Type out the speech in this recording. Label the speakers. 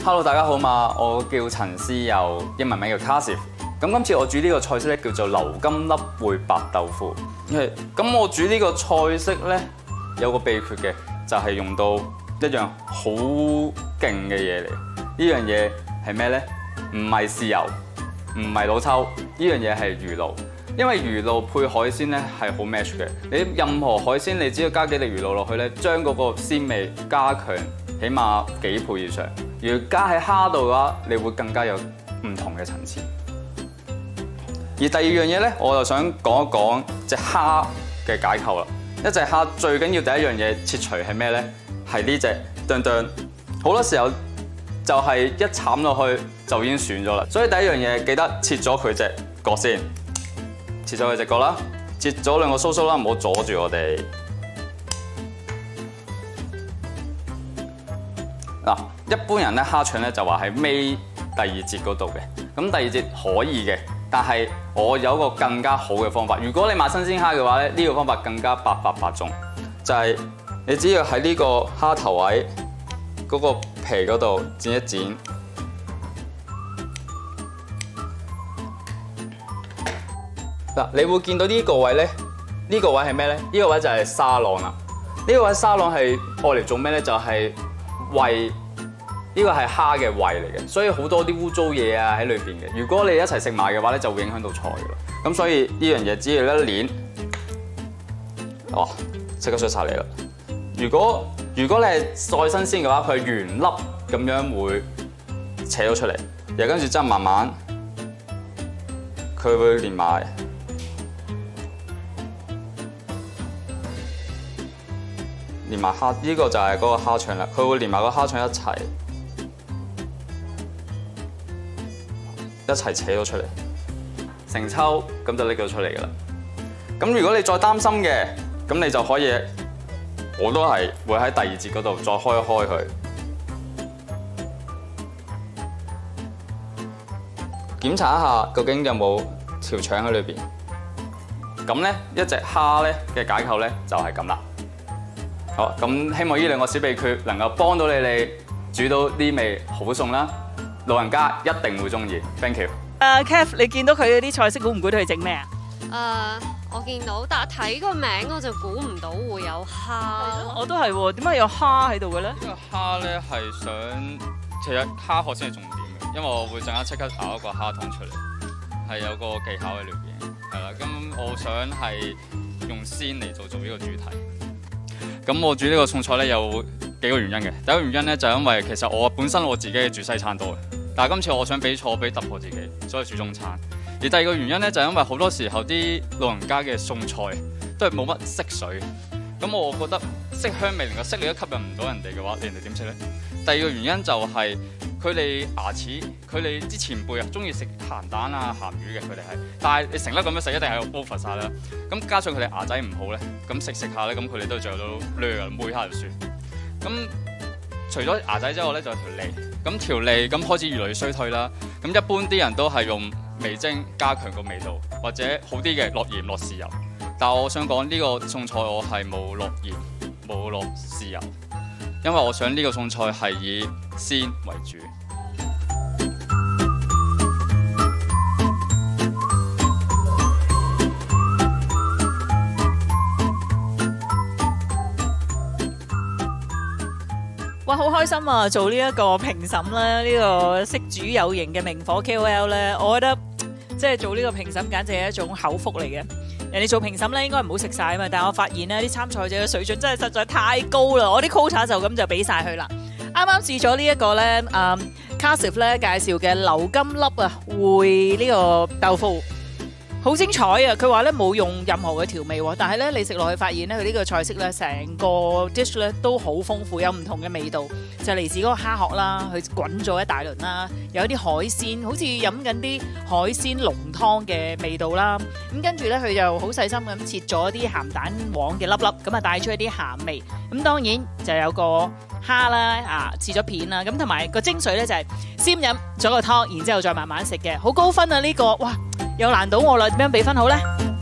Speaker 1: Hello， 大家好嘛，我叫陳思佑，英文名叫 Casif。咁今次我煮呢個菜式咧叫做流金粒燴白豆腐。咁我煮呢個菜式咧有個秘訣嘅，就係用到一樣好勁嘅嘢嚟。呢樣嘢係咩咧？唔係豉油，唔係老抽，呢樣嘢係魚露。因為魚露配海鮮咧係好 match 嘅。你任何海鮮，你只要加幾滴魚露落去咧，將嗰個鮮味加強，起碼幾倍以上。如果加喺蝦度嘅話，你會更加有唔同嘅層次。而第二樣嘢咧，我就想講一講隻蝦嘅解構啦。一隻蝦最緊要第一樣嘢切除係咩咧？係呢隻哚哚。好多時候就係一慘落去就已經損咗啦。所以第一樣嘢記得切咗佢隻角先，切咗佢隻角啦，切咗兩個鬚鬚啦，唔好阻住我哋。嗱，一般人咧蝦腸咧就話係尾第二節嗰度嘅，咁第二節可以嘅，但係我有一個更加好嘅方法。如果你買新鮮蝦嘅話咧，呢個方法更加百發百中，就係你只要喺呢個蝦頭位嗰個皮嗰度剪一剪，嗱，你會見到呢個位咧，呢個位係咩咧？呢個位就係沙朗啦。呢個位沙朗係愛嚟做咩咧？就係胃，呢個係蝦嘅胃嚟嘅，所以好多啲污糟嘢啊喺裏邊嘅。如果你一齊食埋嘅話咧，就會影響到菜㗎啦。咁所以呢樣嘢只要一攣，哇，即刻出晒嚟啦！如果你係再新鮮嘅話，佢係原粒咁樣會扯到出嚟，然後跟住之後慢慢佢會連埋。連埋蝦，呢個就係嗰個蝦腸啦，佢會連埋個蝦腸一齊扯咗出嚟，成抽咁就拎咗出嚟㗎啦。咁如果你再擔心嘅，咁你就可以，我都係會喺第二節嗰度再開一開佢，檢查一下究竟有冇條腸喺裏邊。咁咧一隻蝦咧嘅解構咧就係咁啦。好，咁希望呢兩個小秘訣能夠幫到你哋煮到啲味好餸啦，老人家一定會中意。Thank you。
Speaker 2: Kev， 你見到佢嗰啲菜式，估唔估到佢整咩啊？
Speaker 3: 我見到，但係睇個名我就估唔到會有蝦。
Speaker 2: 我都係喎，點解有蝦喺度嘅咧？
Speaker 1: 呢個蝦咧係想，其實蝦殼先係重點嘅，因為我會陣間即刻熬一個蝦湯出嚟，係有個技巧喺裏邊，係啦。咁我想係用鮮嚟做呢個主題。咁我煮呢個餸菜咧有幾個原因嘅。第一個原因咧就係因為其實我本身我自己煮西餐多嘅，但係今次我想比賽，俾突破自己，所以煮中餐。而第二個原因咧就係因為好多時候啲老人家嘅餸菜都係冇乜色水，咁我覺得色香味連個色你都吸引唔到人哋嘅話，人哋點食咧？第二個原因就係佢哋牙齒，佢哋啲前輩啊中意食鹹蛋啊鹹魚嘅，佢哋係，但係你成粒咁樣食一定係 over 晒啦。咁加上佢哋牙仔唔好咧，咁食下咧，咁佢哋都最後都攣啊，每下就算。咁除咗牙仔之外咧，就係條脷。咁條脷咁開始越嚟越衰退啦。咁一般啲人都係用味精加強個味道，或者好啲嘅落鹽落豉油。但係我想講呢個餸菜我係冇落鹽冇落豉油，因為我想呢個餸菜係以鮮為主。
Speaker 2: 哇，好開心啊！做呢一個評審咧，呢個識煮有型嘅明火 KOL 咧，我覺得即係做呢個評審簡直係一種口福嚟嘅。人哋做評審咧應該唔好食晒啊嘛，但係我發現咧啲參賽者嘅水準真係實在太高啦，我啲 quota 就咁就俾晒佢啦。啱啱試咗呢一個咧，Casif 咧介紹嘅流金粒啊燴呢個豆腐。好精彩啊！佢話咧冇用任何嘅調味喎，但係咧你食落去發現咧佢呢個菜式咧成個 dish 咧都好豐富，有唔同嘅味道，就嚟自嗰個蝦殼啦，佢滾咗一大輪啦，有啲海鮮，好似飲緊啲海鮮濃湯嘅味道啦。咁跟住咧佢就好細心咁切咗啲鹹蛋黃嘅粒粒，咁啊帶出一啲鹹味。咁當然就有個蝦啦，切咗片啦，咁同埋個精髓咧就係先飲咗個湯，然之後再慢慢食嘅，好高分啊呢個，哇！又難到我啦，點樣俾分好呢？